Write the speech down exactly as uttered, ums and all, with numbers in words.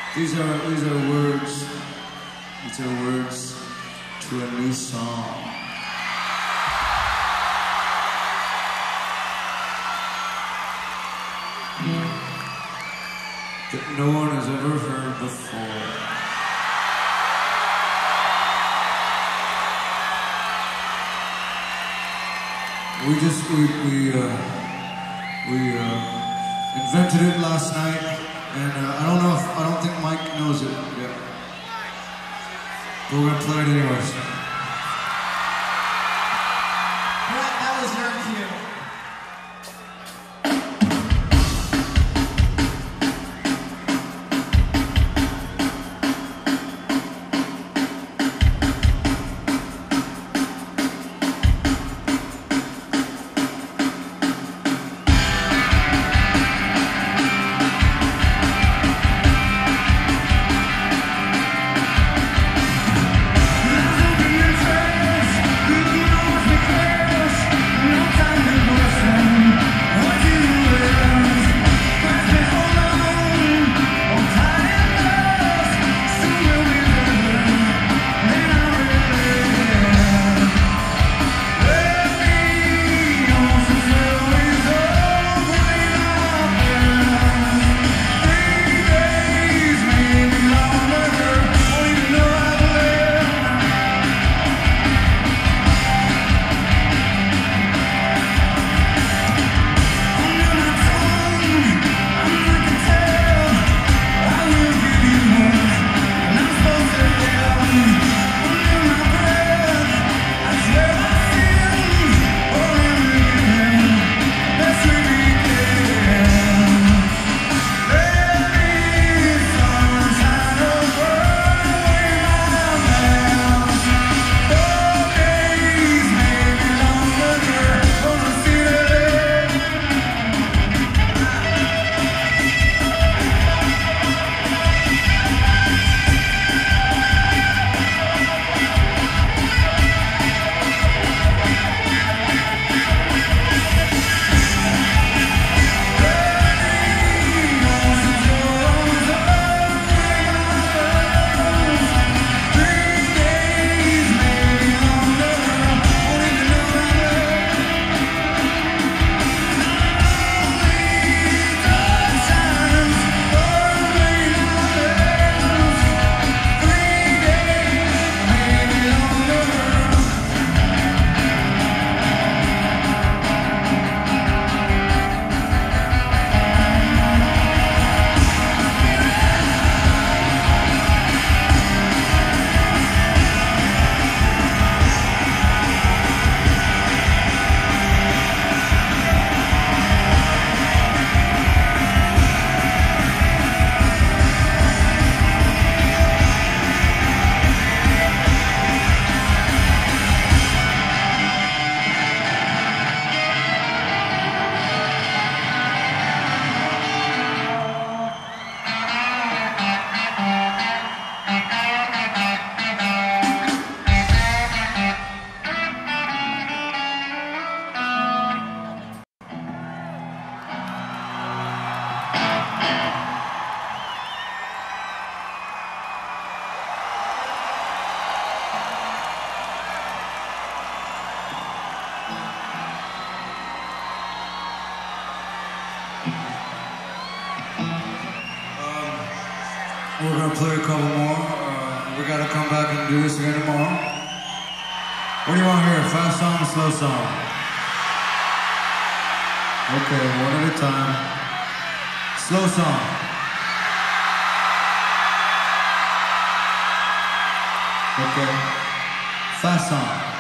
These are these are words. These are words to a new song. That no one has ever heard before. We just we we uh, we uh, invented it last night, and uh, I don't know if I don't think Mike knows it yet. But we're gonna play it anyways. Brett, that was your cue. We're gonna play a couple more. Uh, we gotta come back and do this again tomorrow. What do you want to hear? Fast song or slow song? Okay, one at a time. Slow song. Okay. Fast song.